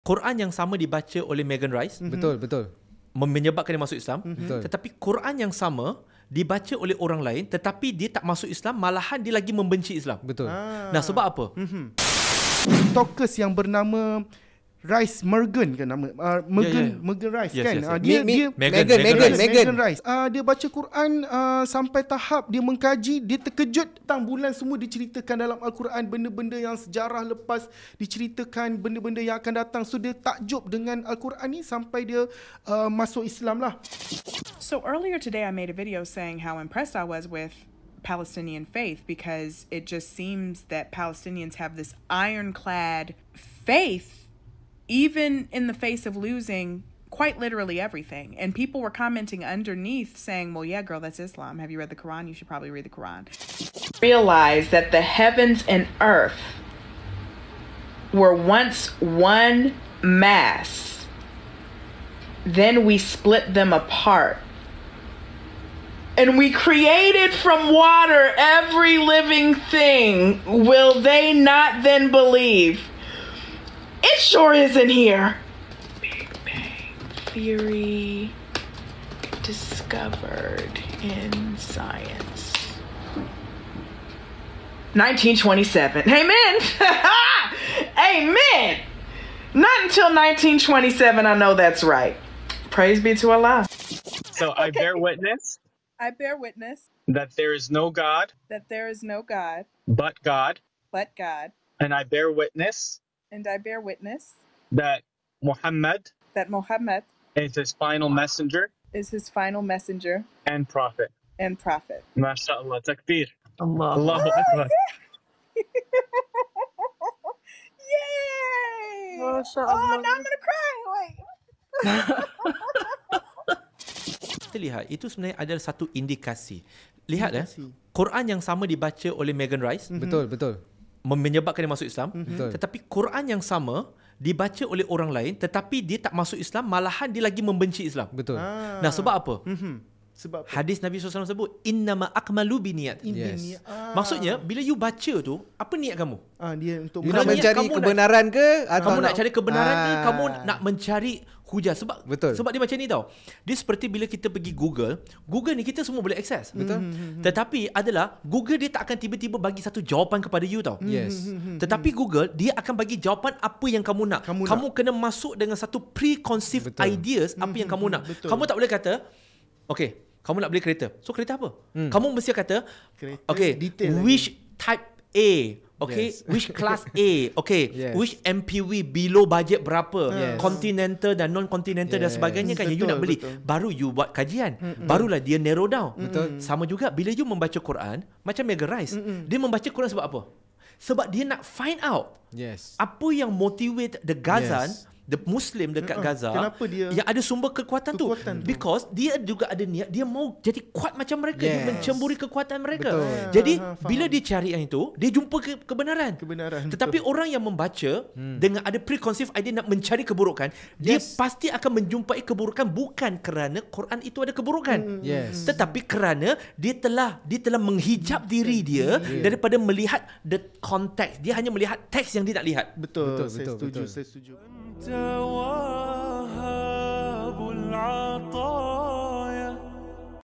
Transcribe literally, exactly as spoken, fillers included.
Quran yang sama dibaca oleh Megan Rice. Mm-hmm. Betul, betul. Menyebabkan dia masuk Islam. Mm-hmm. Tetapi Quran yang sama dibaca oleh orang lain tetapi dia tak masuk Islam, malahan dia lagi membenci Islam. Betul. Ah. Nah, sebab apa? Mm-hmm. TikTokers yang bernama Rice Morgan kan nama uh, Morgan yeah, yeah. Morgan Rice Yes, kan yes, yes. Uh, dia Mi- mi- dia Megan, Megan, Megan Megan, Rice. Megan. Megan Rice uh, dia baca Quran uh, sampai tahap dia mengkaji, dia terkejut tentang bulan semua diceritakan dalam Al-Quran, benda-benda yang sejarah lepas diceritakan, benda-benda yang akan datang. So dia takjub dengan Al-Quran ni sampai dia uh, masuk Islam lah. So earlier today I made a video saying how impressed I was with Palestinian faith, because it just seems that Palestinians have this ironclad faith even in the face of losing quite literally everything. And people were commenting underneath saying, well, yeah, girl, that's Islam. Have you read the Quran? You should probably read the Quran. Realize that the heavens and earth were once one mass. Then we split them apart. And we created from water every living thing. Will they not then believe? It sure isn't here. Big Bang Theory discovered in science. nineteen twenty-seven. Amen. Amen. Not until nineteen twenty-seven I know that's right. Praise be to Allah. So I bear witness I bear witness that there is no God that there is no God but God, but God, and I bear witness and I bear witness that Muhammad that Muhammad is his final messenger is his final messenger and prophet. and prophet. MashaAllah, takbir. Allah. Allahu Akbar. Yay! Masya Oh, Allah. now I'm gonna cry. Wait. Kita lihat itu sebenarnya adalah satu indikasi. Lihat eh, Indikasi. Quran yang sama dibaca oleh Megan Rice. Betul, betul. Menyebabkan dia masuk Islam. Betul. Tetapi Quran yang sama dibaca oleh orang lain tetapi dia tak masuk Islam, malahan dia lagi membenci Islam. Betul. Ah. Nah, sebab apa? Mm-hmm. Sebab apa? Hadis Nabi sallallahu alaihi wasallam sebut innama akmalu biniyat. Yes. Ini, ah. Maksudnya bila you baca tu, apa niat kamu? ah, dia untuk You nak Bukan niat mencari kamu nak- kebenaran ke atau Kamu nak cari kebenaran ke, Ah. kamu nak mencari hujah? Sebab Betul. sebab dia macam ni tau. Dia seperti bila kita pergi Google, Google ni kita semua boleh akses. Betul. Tetapi adalah Google dia tak akan tiba-tiba bagi satu jawapan kepada you tau. Yes. Tetapi Google dia akan bagi jawapan apa yang kamu nak. Kamu Kamu, nak. kena masuk dengan satu preconceived Betul. ideas apa yang kamu nak. betul. Kamu tak boleh kata, okay, kamu nak beli kereta. So kereta apa? Hmm. Kamu mesti kata, Kereta okay, detail which type A, okay, Yes. which class A, okay, Yes. which M P V below budget berapa, Yes. continental dan non-continental dan Yes. sebagainya kan, yang you Betul, nak beli. betul. Baru you buat kajian. Barulah dia narrow down. Betul. Sama juga bila you membaca Quran, macam Megan Rice, dia membaca Quran sebab apa? Sebab dia nak find out Yes. apa yang motivate the Gazan, Yes. the Muslim dekat Uh-uh. Gaza, Kenapa dia- yang ada sumber kekuatan, Kekuatan tu. tu. Because dia juga ada niat, dia mau jadi kuat macam mereka, dia Yes. mencemburi kekuatan mereka. Betul. Jadi Ha, ha, faham. bila dia cari yang itu, dia jumpa ke, kebenaran. Kebenaran, Tetapi betul. orang yang membaca dengan ada preconceived idea nak mencari keburukan, dia Yes. pasti akan menjumpai keburukan bukan kerana Quran itu ada keburukan. Yes. Tetapi kerana dia telah dia telah menghijab diri dia daripada melihat the context. Dia hanya melihat teks yang dia nak lihat. Betul, Betul, saya betul, setuju, betul. saya setuju. توهب العطاء